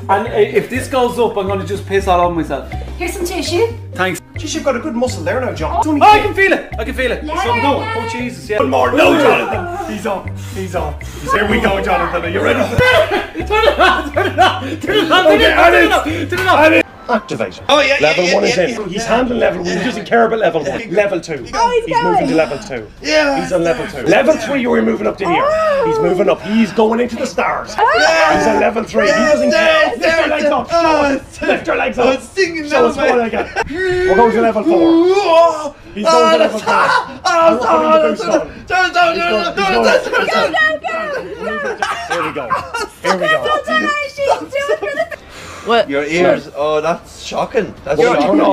And if this goes up, I'm going to just piss all over myself. Here's some tissue. Thanks. Jeez, you've got a good muscle there now, John. Oh, I can feel it. I can feel it. Oh, Jesus, yeah. One more. No, Jonathan. He's on. He's on. Here we go, Jonathan. Are you ready? Turn it on. Turn it on. Turn it on. Turn it on. Activate. Oh, yeah, level yeah, 1 is yeah, in. yeah, He's handling level 1. He doesn't care about level 1. Level 2. Oh, he's moving to level 2. Yeah. He's on level 2. Level 3, you're moving up to here. He's moving up. He's going into the stars. He's on level 3. He doesn't care. Lift your legs up. Lift your legs up. Show us what I got. We're going to level 4. He's going to level 5. Here we go. Here we go. She's doing it. Your ears, oh, that's shocking. That's shocking.